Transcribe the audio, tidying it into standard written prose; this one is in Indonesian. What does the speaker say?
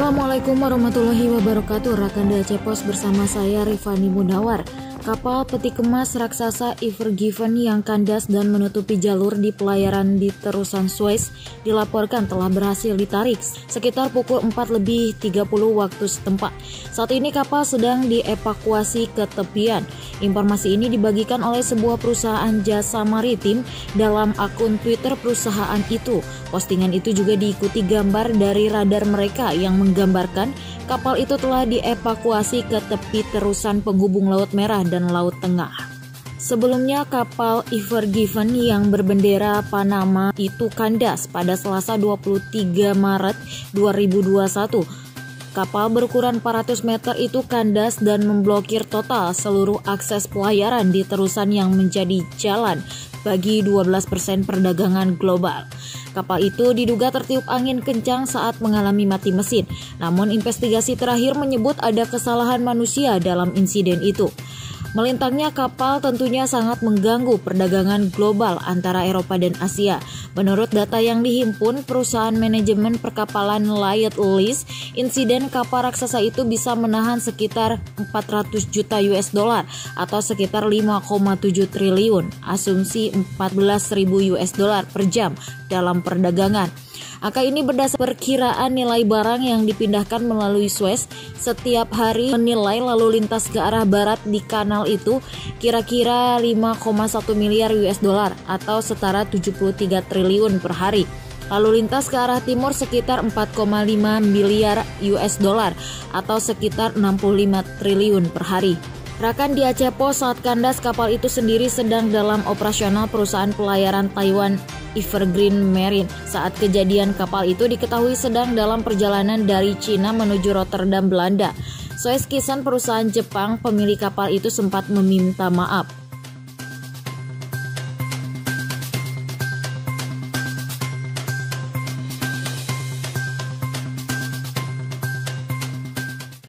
Assalamualaikum warahmatullahi wabarakatuh. Rakan DAC Pos bersama saya Rifani Munawar. Kapal peti kemas raksasa Ever Given yang kandas dan menutupi jalur di pelayaran di terusan Suez dilaporkan telah berhasil ditarik sekitar pukul 4:30 waktu setempat. Saat ini kapal sedang dievakuasi ke tepian. Informasi ini dibagikan oleh sebuah perusahaan jasa maritim dalam akun Twitter perusahaan itu. Postingan itu juga diikuti gambar dari radar mereka yang menggambarkan kapal itu telah dievakuasi ke tepi terusan penghubung Laut Merah dan Laut Tengah. Sebelumnya kapal Ever Given yang berbendera Panama itu kandas pada Selasa 23 Maret 2021. Kapal berukuran 400 meter itu kandas dan memblokir total seluruh akses pelayaran di terusan yang menjadi jalan bagi 12% perdagangan global. Kapal itu diduga tertiup angin kencang saat mengalami mati mesin. Namun investigasi terakhir menyebut ada kesalahan manusia dalam insiden itu. Melintangnya kapal tentunya sangat mengganggu perdagangan global antara Eropa dan Asia. Menurut data yang dihimpun perusahaan manajemen perkapalan Light Lease, insiden kapal raksasa itu bisa menahan sekitar 400 juta US dollar atau sekitar 5,7 triliun, asumsi 14.000 US dollar per jam dalam perdagangan. Angka ini berdasar perkiraan nilai barang yang dipindahkan melalui Suez setiap hari. Menilai lalu lintas ke arah barat di kanal itu kira-kira 5,1 miliar US dollar atau setara 73 triliun per hari. Lalu lintas ke arah timur sekitar 4,5 miliar US dollar atau sekitar 65 triliun per hari. Rakan DAC Pos, saat kandas kapal itu sendiri sedang dalam operasional perusahaan pelayaran Taiwan Evergreen Marine. Saat kejadian kapal itu diketahui sedang dalam perjalanan dari Cina menuju Rotterdam, Belanda. Suez Kisen, perusahaan Jepang pemilik kapal itu sempat meminta maaf.